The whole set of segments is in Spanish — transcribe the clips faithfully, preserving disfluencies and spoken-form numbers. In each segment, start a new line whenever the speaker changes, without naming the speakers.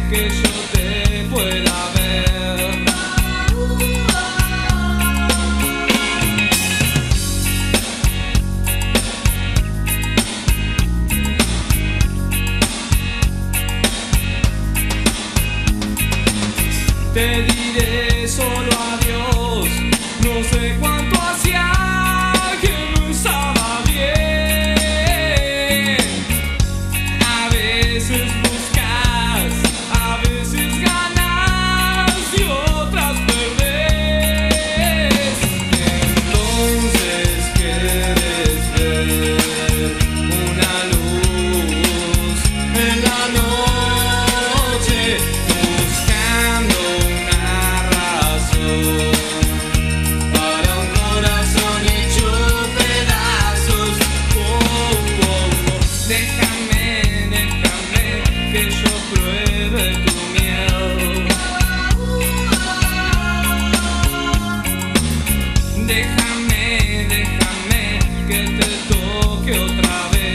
que yo te pueda ver. Te diré solo adiós, no sé cuánto hacía que no estaba bien. A veces buscas, a veces ganas y otras perdés. Entonces quieres ver una luz en la noche, buscando para un corazón hecho pedazos. Oh, oh, oh. Déjame, déjame que yo pruebe tu miel. Déjame, déjame que te toque otra vez.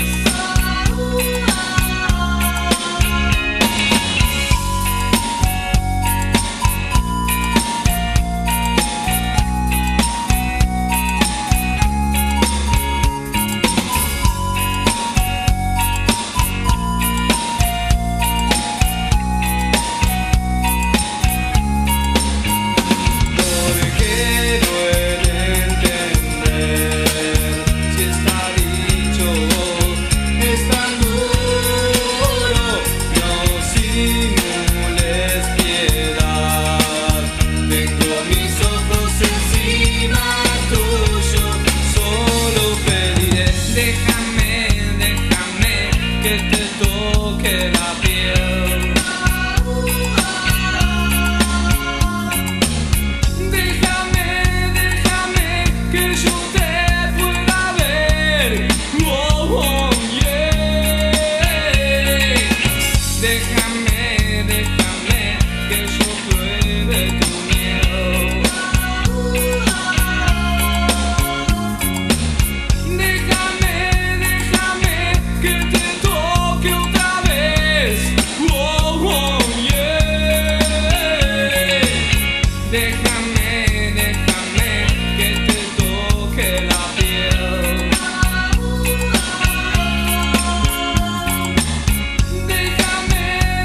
Que te toque la piel. Déjame, déjame que yo te pueda ver. Oh, oh, yeah. Déjame, déjame que yo pruebe tu miel. Déjame, déjame que te déjame, déjame que te toque la piel. Déjame,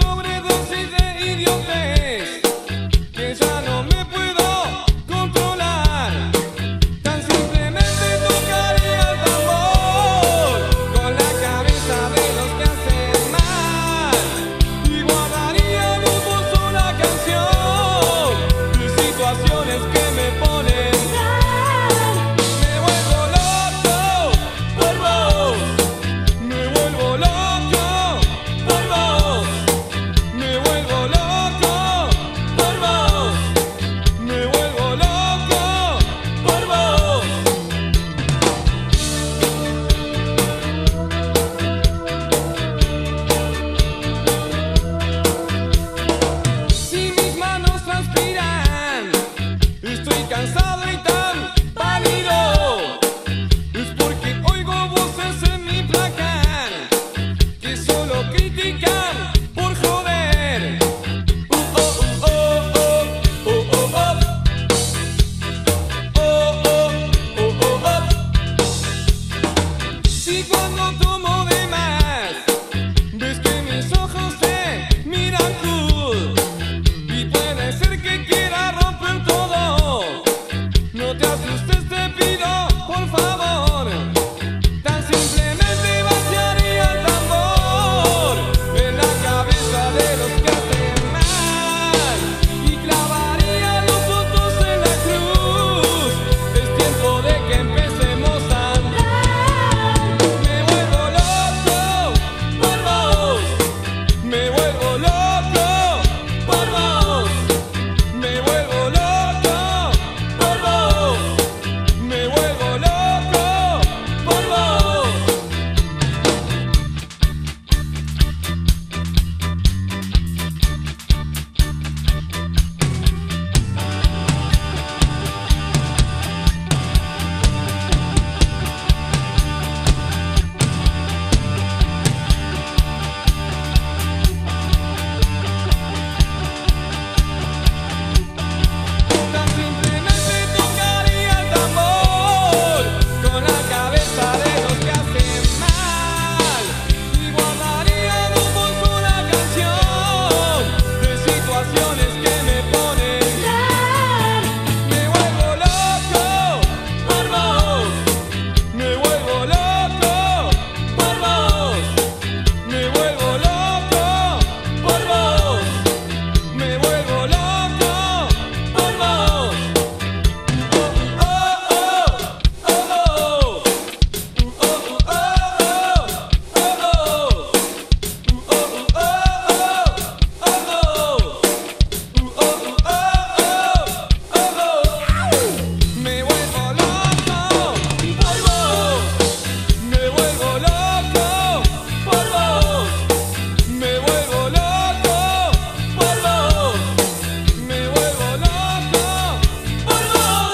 sobredosis de idiotez, que ya no me puedo controlar. Tan simplemente tocaría el tambor con la cabeza de los que hacen mal y guardaría en un bolso una canción de situaciones que me ponen mal. Me vuelvo loco por vos, me vuelvo loco por vos, me vuelvo loco por vos, me vuelvo loco por vos. Si mis manos transpiran, estoy cansado y tan pálido, es porque oigo voces en mi placar que solo critican por joder. Uh, oh, uh, oh, oh, oh, oh, oh. Oh, oh, oh, oh, oh. Si cuando tomo de más, ves que mis ojos te miran cool y puede ser que quiera romper todo, no te asustes, te pido por favor. Tan simplemente vaciaría el tambor en la cabeza de los que hacen mal y clavaría los votos en la cruz. Es tiempo de que empecemos a andar. Me vuelvo loco por vos, me vuelvo loco por vos, me vuelvo loco por vos, me vuelvo loco por vos. Tan simplemente tocaría el tambor con la cabeza de los que hacen mal y guardaría en un bolso una canción de situaciones que me ponen mal. Me vuelvo loco por vos, me vuelvo loco por vos, me vuelvo loco por vos, me vuelvo loco por vos. Oh, oh, oh, oh, oh. Oh, oh, oh, oh, me vuelvo loco por vos, me vuelvo loco por vos, me vuelvo loco por vos, me vuelvo loco por vos.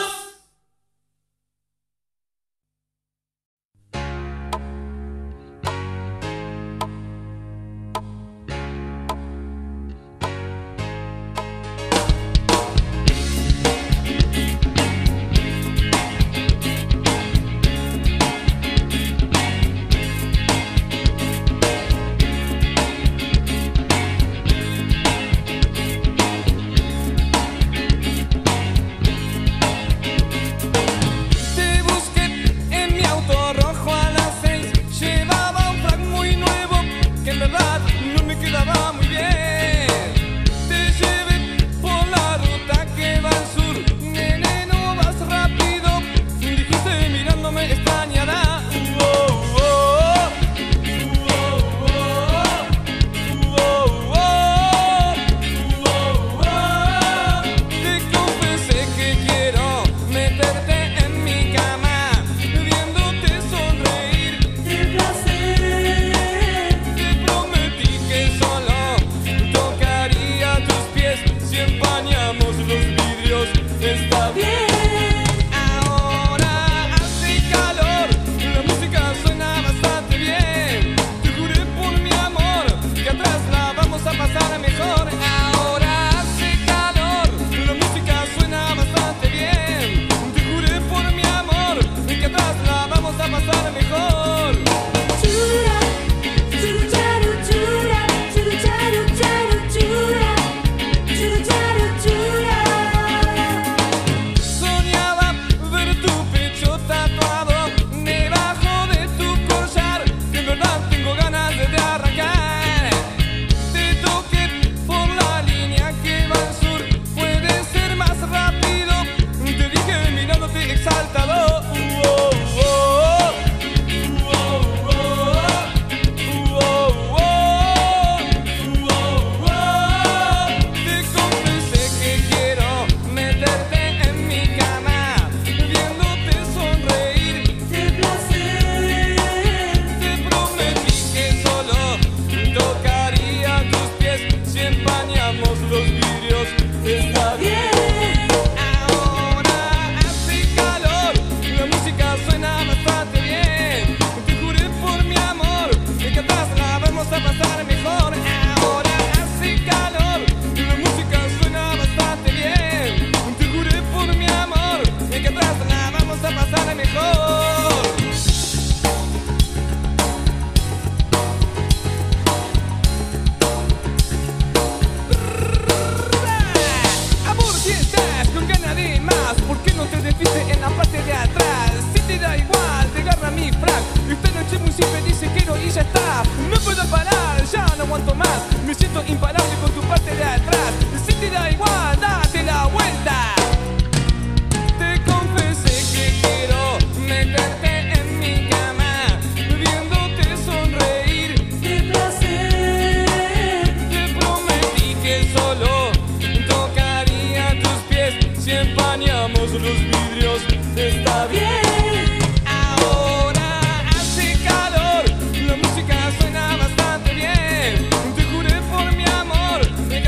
Te busqué en mi auto rojo a las seis, llevaba un frac muy nuevo que en verdad no me quedaba muy bien. Te llevé por la ruta que va al sur, nene, no vas rápido, dijiste mirándome extrañada. Uh, oh, oh, uh, oh, oh, uh, oh, oh, uh, oh, oh. Te confesé que quiero meterte en mi cama, viéndote sonreír de placer. Te prometí que solo tocaría tus pies si empañamos los vidrios. Está bien. Ahora hace calor, la música suena bastante bien. Te juré por mi amor que atrás la vamos a pasar mejor. Ahora hace calor, la música suena bastante bien. Te juré por mi amor que atrás la vamos a pasar mejor. Chura, churu, charu, chura, churu, charu, charu. puedo parar, ya no aguanto más. Me siento imparable con tu parte de atrás. Si te da igual, date la vuelta. Te confesé que quiero meterte en mi cama, viéndote sonreír de placer. Te prometí que solo tocaría tus pies si empañamos los vidrios. Está bien. Ahora hace calor, la música suena bastante bien. Te juré por mi amor que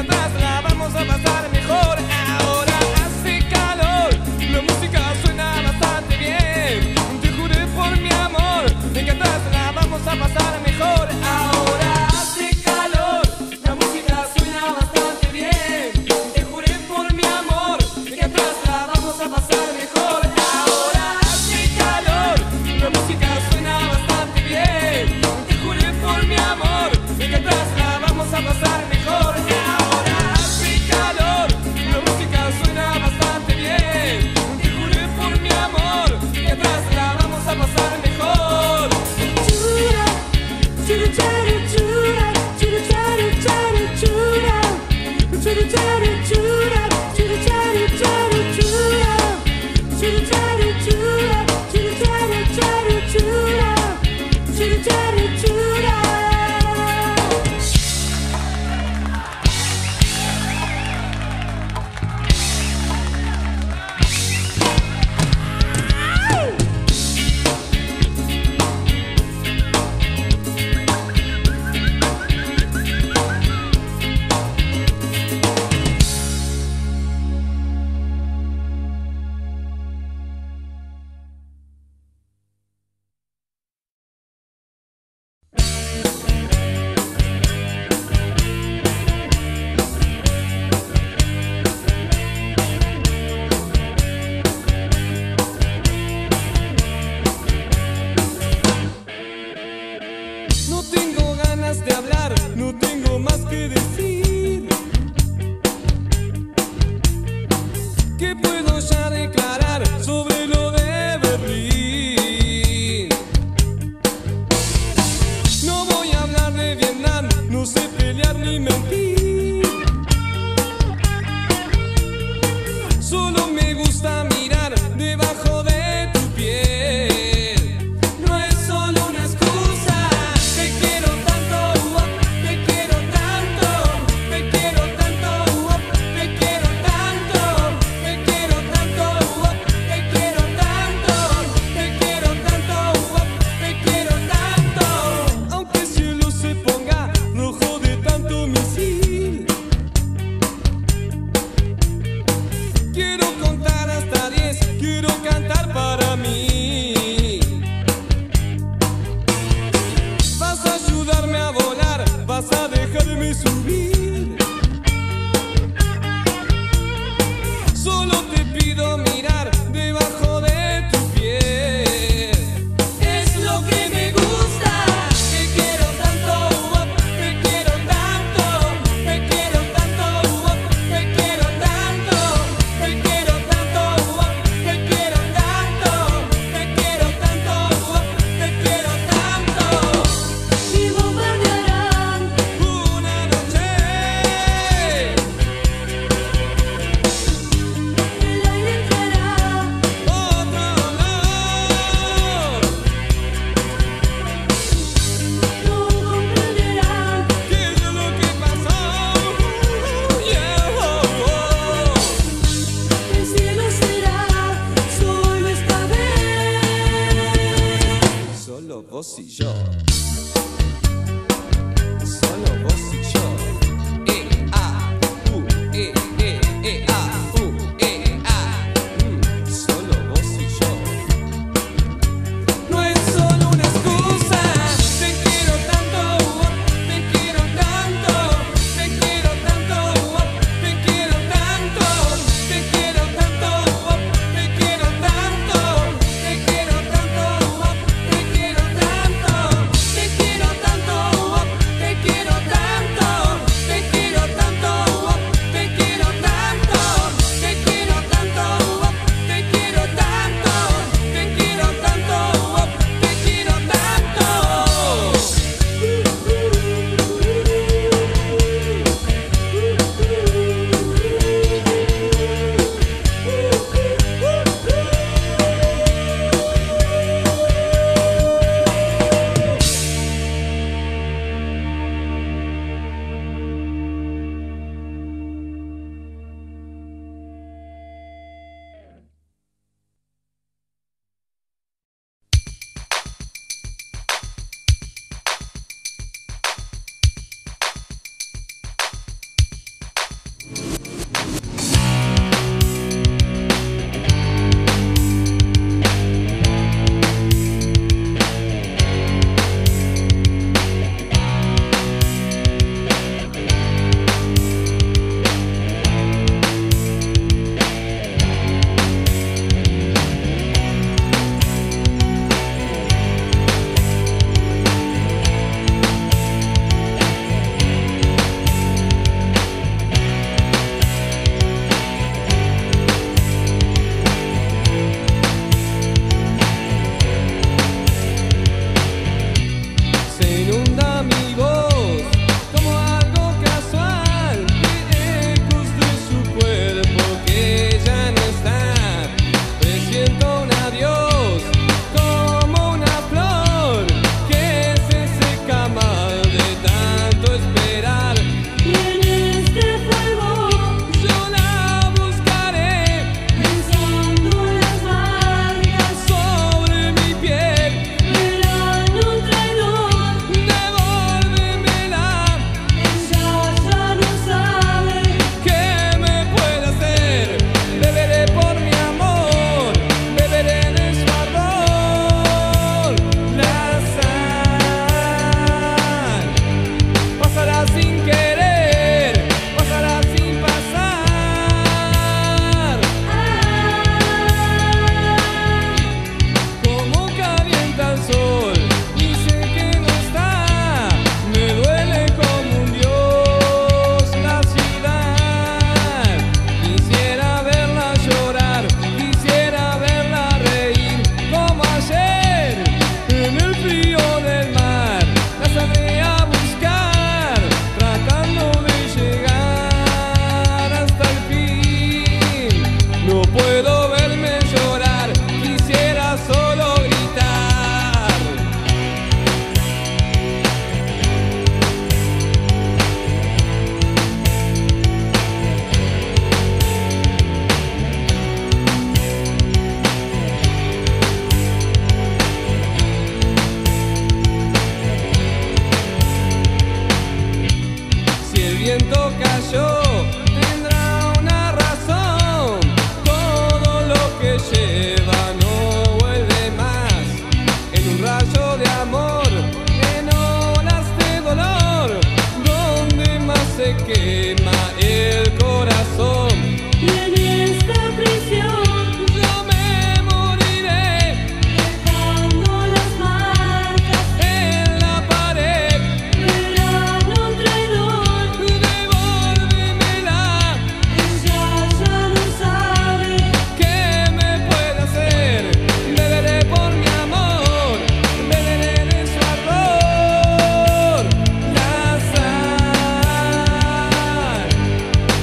quema el corazón.
Y en esta prisión
Yo me moriré
dejando las marcas,
en la pared.
verano traidor.
Devuélvemela,
Ella ya no sabe
¿qué me puede hacer? Beberé por mi amor, beberé de su ardor la sal.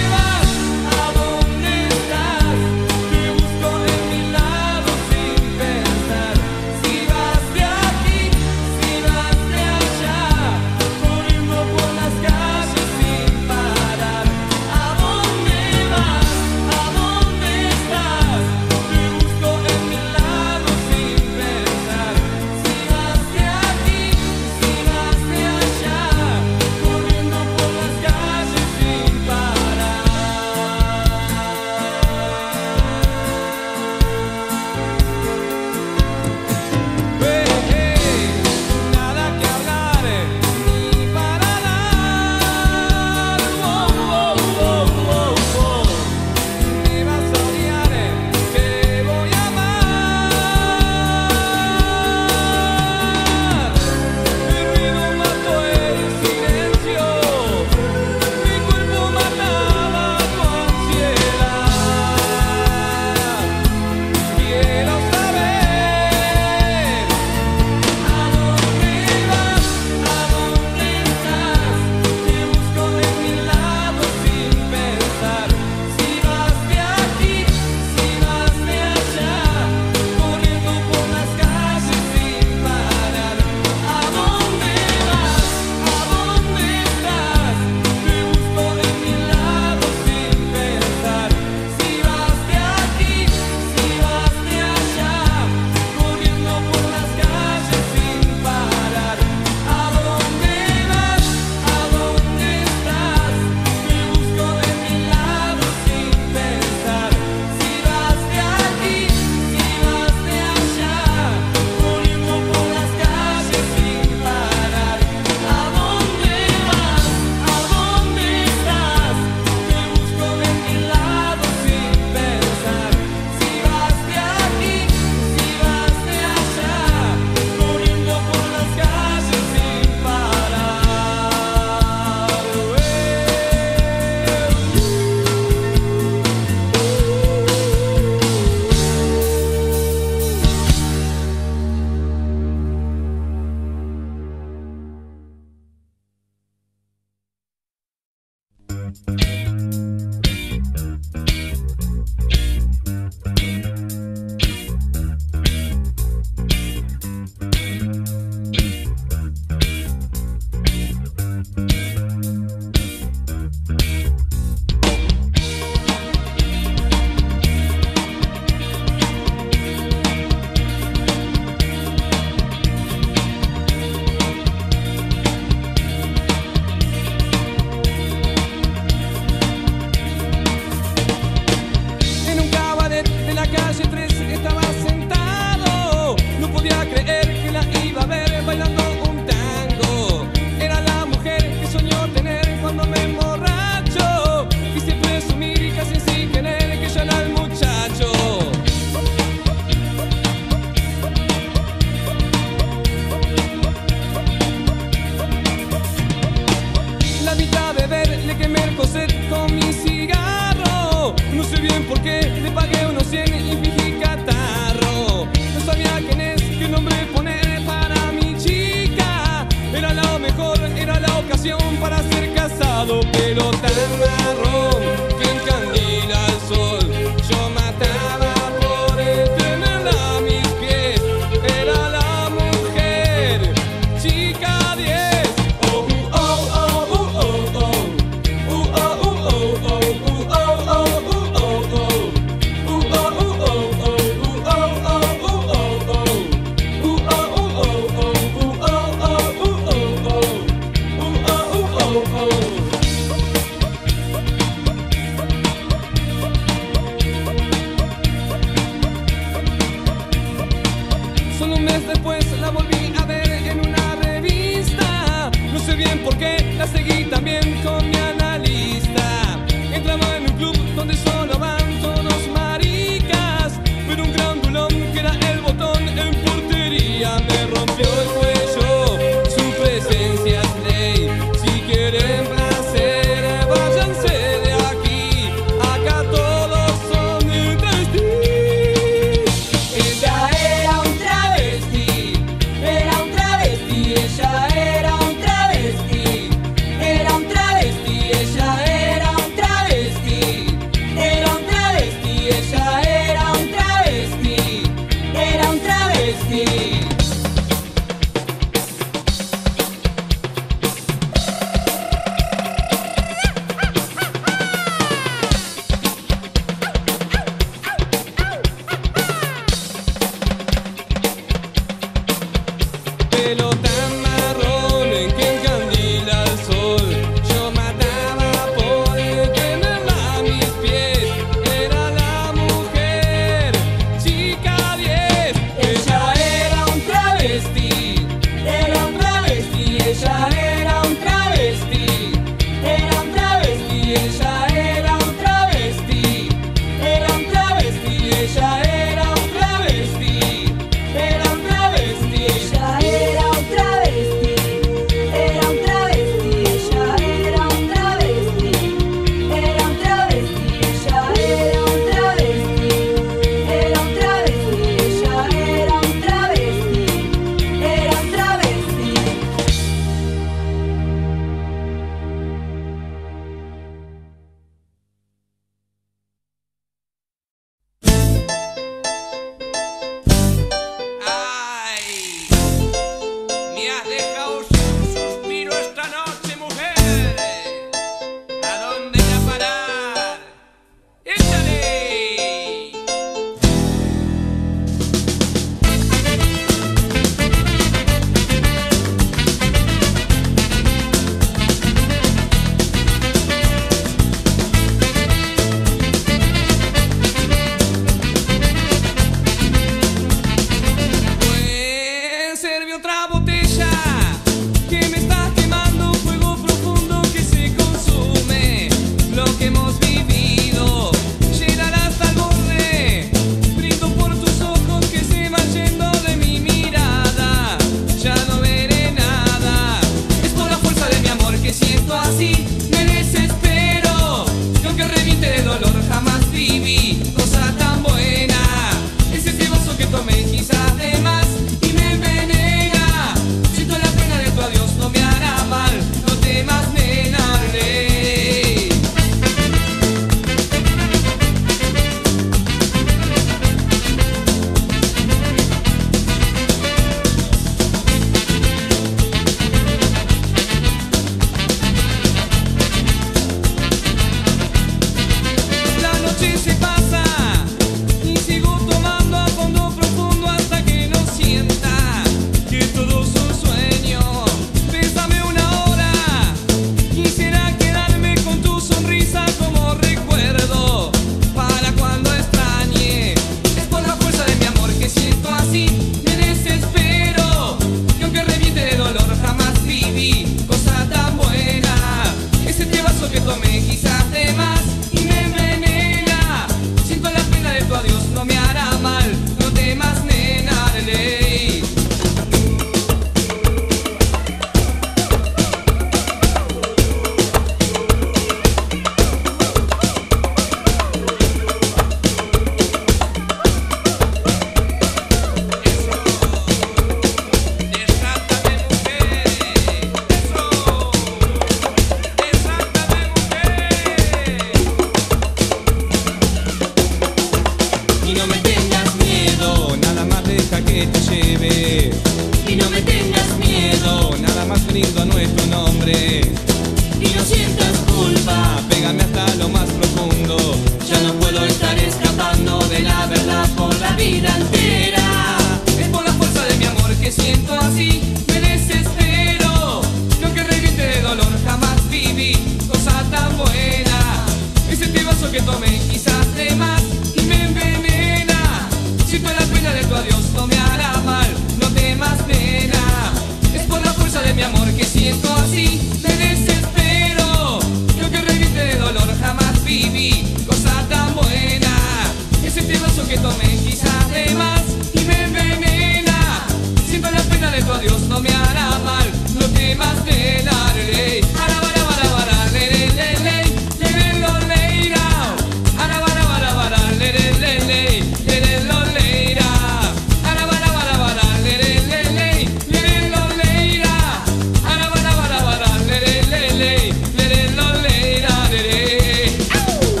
lindo no es tu nombre.
Y no sientas culpa,
Pégame hasta lo más profundo.
ya no puedo estar escapando de la verdad por la vida entera.
Es por la fuerza de mi amor que siento así, me desespero. Lo que reviente de dolor jamás viví, cosa tan buena. Es este vaso que tomé quizás de más y me envenena. Siento la pena de tu adiós, no me hará mal, no temas nena. Es por la fuerza de mi amor que siento así, me desespero. Lo que reviente de dolor jamás viví, cosa tan buena. Es este vaso que tomé quizás de más y me envenena. Siento la pena de tu adiós, no me hará mal, no temas nena. Ley, ara, bara, bara, bara, le, le, le, le, le, le, lo, le, ra. Ara, bara, bara, bara, le, le, le, le, le, le, lo, le, ra. Ara, bara, bara, bara, le, le, le, le, le, le, lo, le, ra. Ara, bara, bara, bara, le, le, le, le, le, le, lo, le, ra, le, le. ¡Au!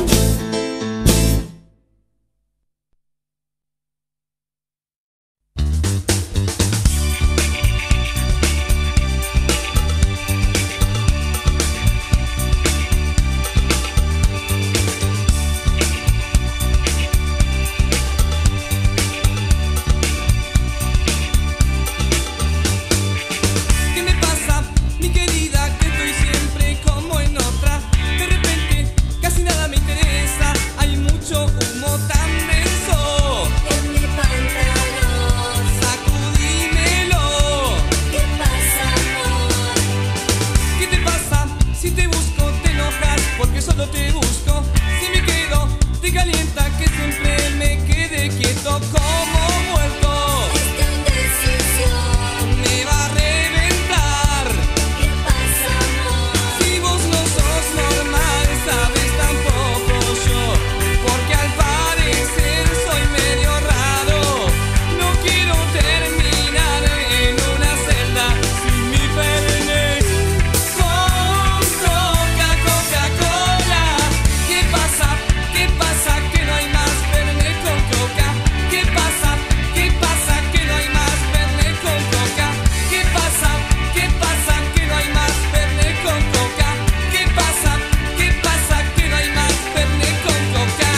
¿Qué me pasa, mi querida? Que estoy siempre como en otra. De repente, casi nada me interesa. Hay mucho humo tan denso.
En mi pantalón,
Sacudímelo.
¿qué pasa, amor?
¿Qué te pasa? Si te busco, te enojas porque solo te busco. Si me quedo, te calienta que siempre me quede quieto como muerto.
Esta indecisión,
Me va a reventar.
¿qué pasa, amor?
Si vos no sos normal, sabes tampoco yo, porque al parecer soy medio raro. No quiero terminar en una celda sin mi pene con coca, Coca-Cola. ¿Qué pasa? ¿Qué pasa? Que no hay más pene con coca. ¿Qué pasa? ¿Qué pasa? Que no hay más pene con coca. ¿Qué pasa? ¿Qué pasa? Que no hay más pene con coca. ¿Qué pasa? ¿Qué pasa? Que no hay más pene con coca.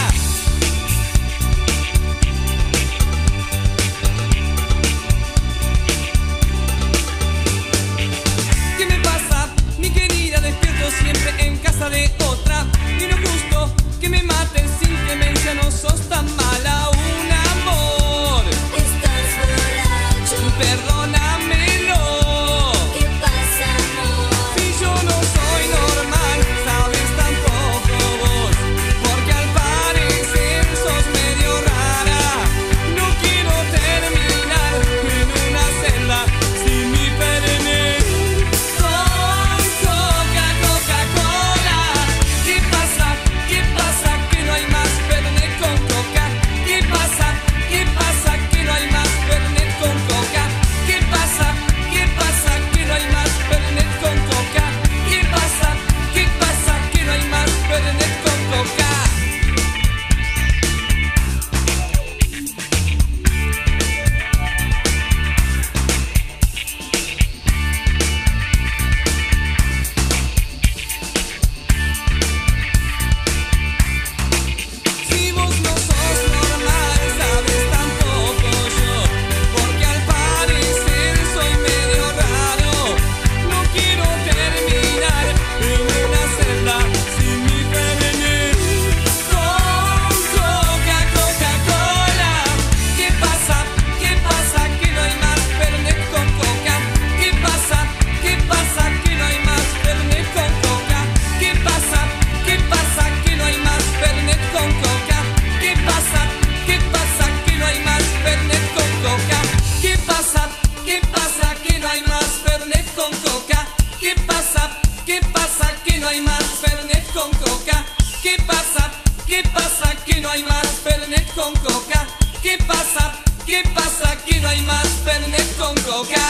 ¿Qué me pasa? Mi querida, despierto siempre en casa de otra. Y no es justo que me maten sin clemencia, no sos tan mala, un amor.
Estás borracho,
Perdónamelo.
¿qué pasa, amor?
Si yo no soy normal, sabes tampoco vos, porque al parecer sos medio rara. No quiero terminar en una celda sin mi pene con coca, Coca-Cola. ¿Qué pasa? ¿Qué pasa? Que no hay más pene con coca. ¿Qué pasa? ¿Qué pasa? Que no hay más pene con coca. ¿Qué pasa? ¿Qué pasa? Que no hay más pene con coca. ¿Qué pasa? ¿Qué pasa? Que no hay más pene con coca. Si vos no sos normal, sabes tampoco yo, porque al parecer soy medio raro. No quiero terminar en una celda sin mi pene con coca, Coca-Cola. ¿Qué pasa? ¿Qué pasa? Que no hay más pene con coca. ¿Qué pasa? ¿Qué pasa? Que no hay más pene con coca. ¿Qué pasa? ¿Qué pasa? Que no hay más pene con coca. ¿Qué pasa? ¿Qué pasa? Que no hay más pene con coca. ¿Qué pasa? ¿Qué pasa? Que no hay más pene con coca. ¿Qué pasa? ¿Qué pasa? Que no hay más pene con coca. ¿Qué pasa? ¿Qué pasa? Que no hay más pene con coca. ¿Qué pasa? ¿Qué pasa? Que no hay más pene con coca.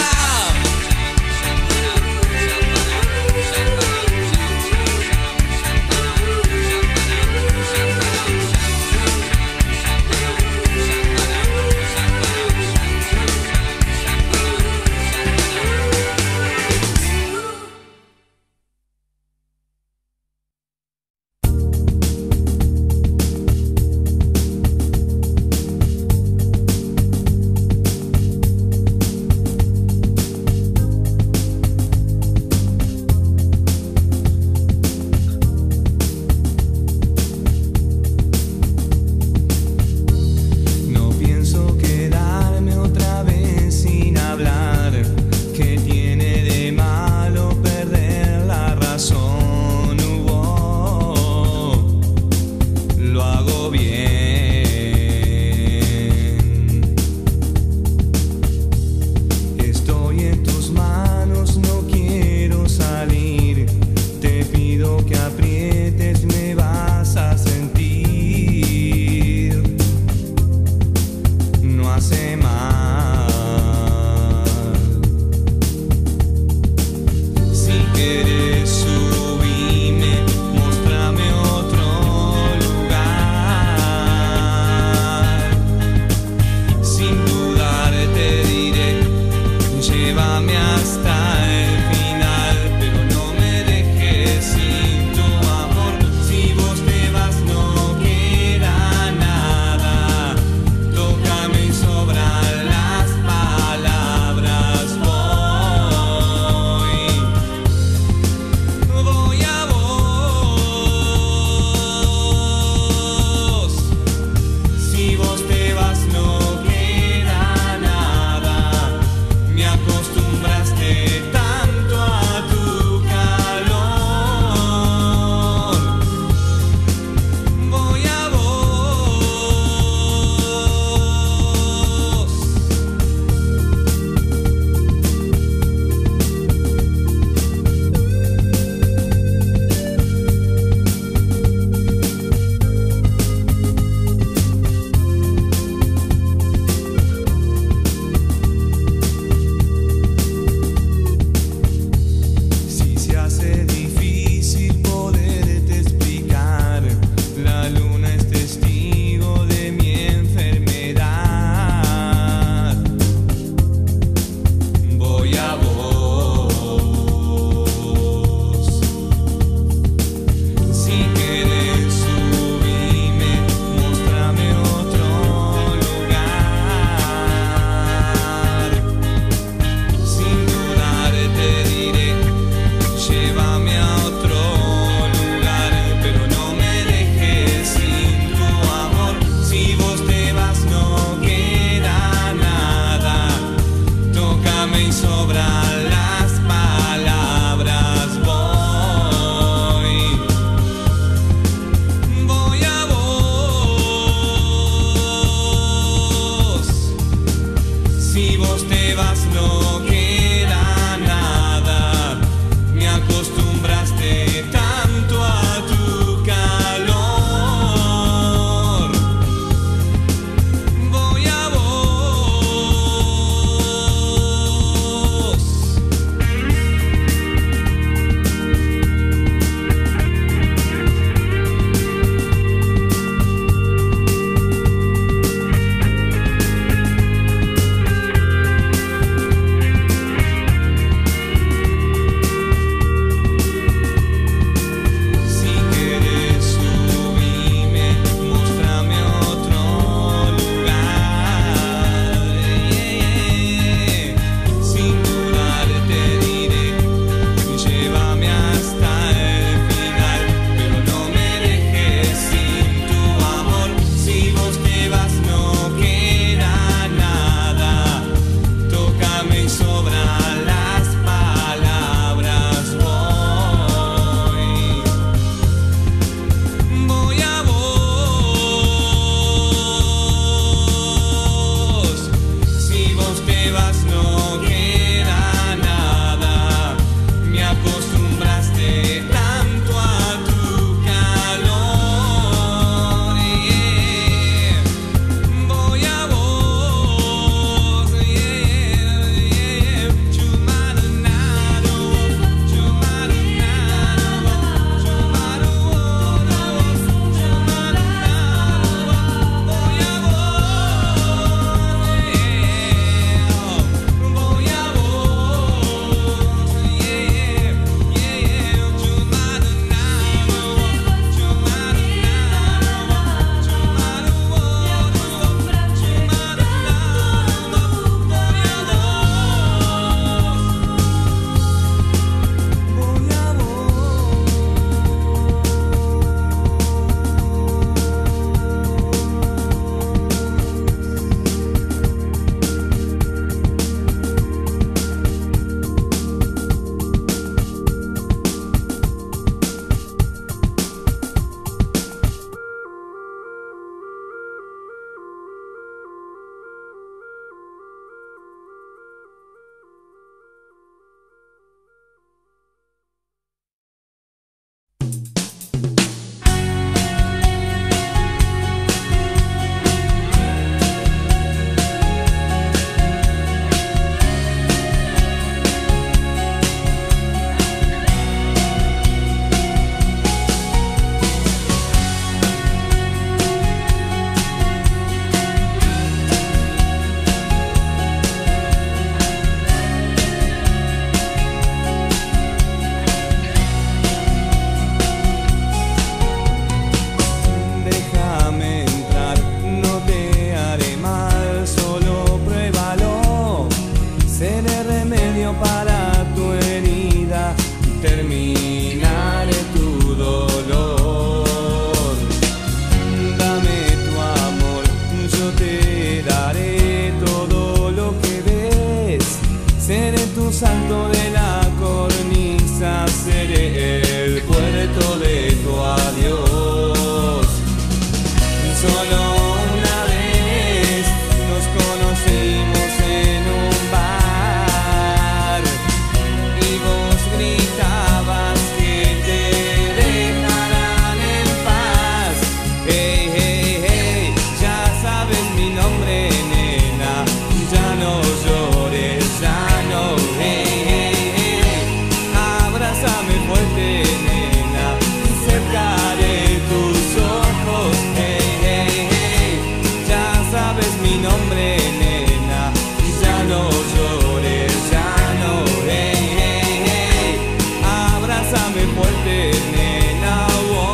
terminaré tu dolor. Dame tu amor, yo te daré todo lo que ves. Seré tu santo de la cornisa, seré el puerto de tu adiós. Solo una vez nos conocimos en un bar y vos gritabas que te dejarán en paz. Hey, hey, hey, ya sabes mi nombre, nena, ya no llores, ya no. Hey, hey, hey, abrázame fuerte, nena, cerca de tus ojos. Hey, hey, hey, ya sabes mi nombre, nena, ya no llores, ya no. Hey, hey, hey, abrázame fuerte, nena. Oh.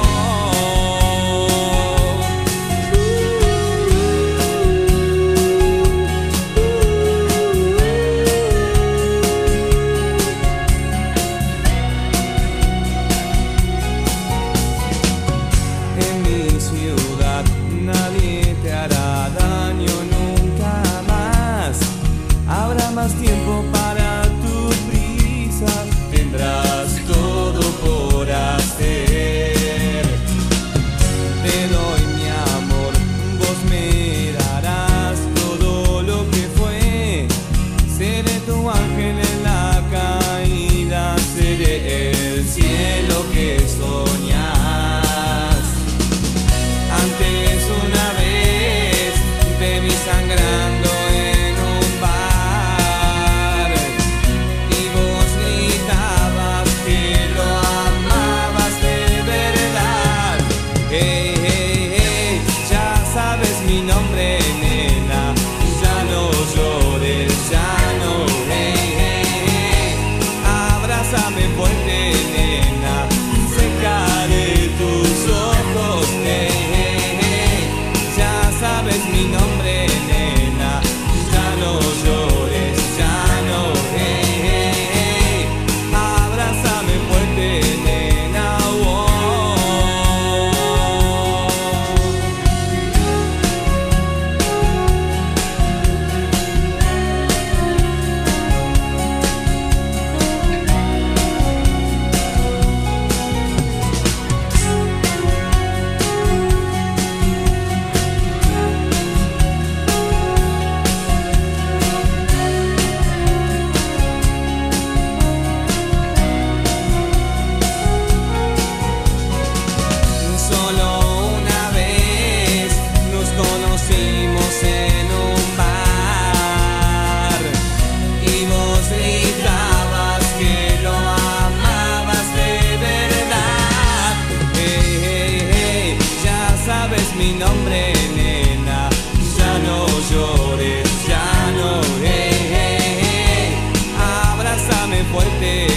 En mi ciudad nadie te hará daño nunca más. Habrá más tiempo para tu prisa, tendrás todo por hacer. Te doy mi amor, vos me darás todo lo que fue. Seré tu ángel en la caída, seré el cielo que soñás. Antes una vez te vi sangrando en un bar y vos gritabas que lo amabas de verdad. Hey, hey, hey, ya sabes mi nombre, nena, ya no llores, ya no. Hey, hey, hey, abrázame fuerte, nena, cerca de tus ojos. Hey, hey, hey, ya sabes mi nombre, nena, ya no llores, ya no. Hey, hey, hey, abrázame fuerte, nena. Oh. Solo una vez nos conocimos en un bar y vos gritabas que lo amabas de verdad. Hey, hey, hey, ya sabes mi nombre, nena, ya no llores, ya no. Hey, hey, hey, abrázame fuerte,